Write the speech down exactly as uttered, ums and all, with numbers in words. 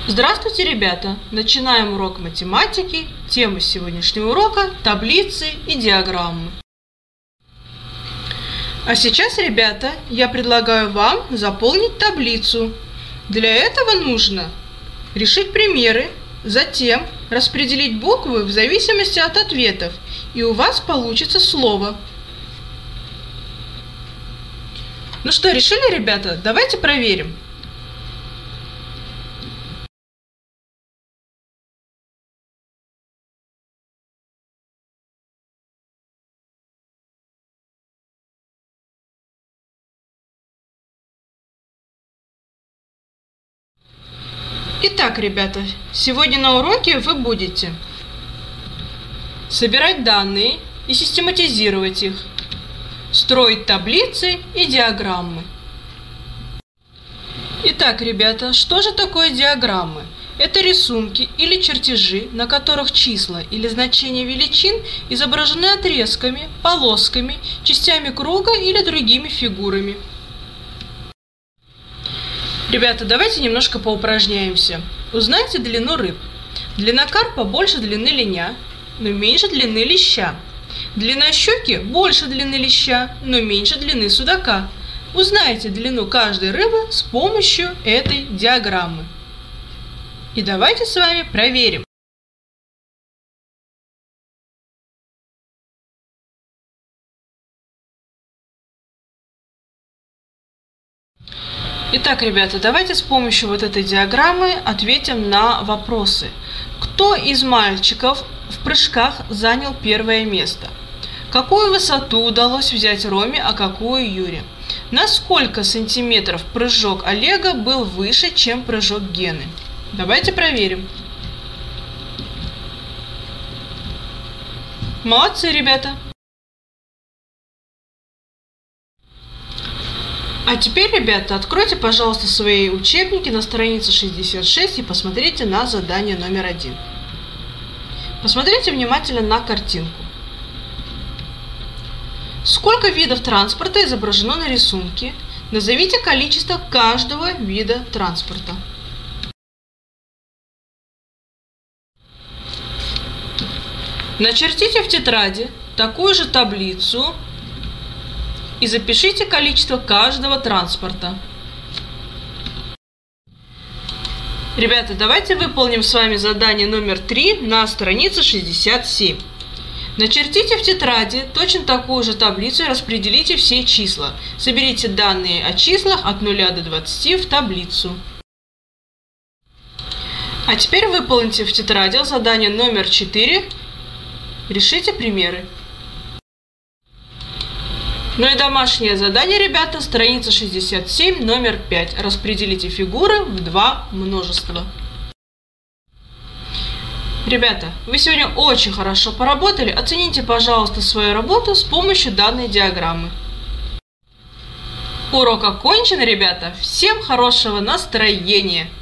Здравствуйте, ребята! Начинаем урок математики. Тема сегодняшнего урока – таблицы и диаграммы. А сейчас, ребята, я предлагаю вам заполнить таблицу. Для этого нужно решить примеры, затем распределить буквы в зависимости от ответов, и у вас получится слово. Ну что, решили, ребята? Давайте проверим. Итак, ребята, сегодня на уроке вы будете собирать данные и систематизировать их, строить таблицы и диаграммы. Итак, ребята, что же такое диаграммы? Это рисунки или чертежи, на которых числа или значения величин изображены отрезками, полосками, частями круга или другими фигурами. Ребята, давайте немножко поупражняемся. Узнайте длину рыб. Длина карпа больше длины линя, но меньше длины леща. Длина щуки больше длины леща, но меньше длины судака. Узнайте длину каждой рыбы с помощью этой диаграммы. И давайте с вами проверим. Итак, ребята, давайте с помощью вот этой диаграммы ответим на вопросы. Кто из мальчиков в прыжках занял первое место? Какую высоту удалось взять Роме, а какую Юре? На сколько сантиметров прыжок Олега был выше, чем прыжок Гены? Давайте проверим. Молодцы, ребята! А теперь, ребята, откройте, пожалуйста, свои учебники на странице шестьдесят шесть и посмотрите на задание номер один. Посмотрите внимательно на картинку. Сколько видов транспорта изображено на рисунке? Назовите количество каждого вида транспорта. Начертите в тетради такую же таблицу и запишите количество каждого транспорта. Ребята, давайте выполним с вами задание номер три на странице шестьдесят семь. Начертите в тетради точно такую же таблицу и распределите все числа. Соберите данные о числах от нуля до двадцати в таблицу. А теперь выполните в тетради задание номер четыре. Решите примеры. Ну и домашнее задание, ребята, страница шестьдесят семь, номер пять. Распределите фигуры в два множества. Ребята, вы сегодня очень хорошо поработали. Оцените, пожалуйста, свою работу с помощью данной диаграммы. Урок окончен, ребята. Всем хорошего настроения!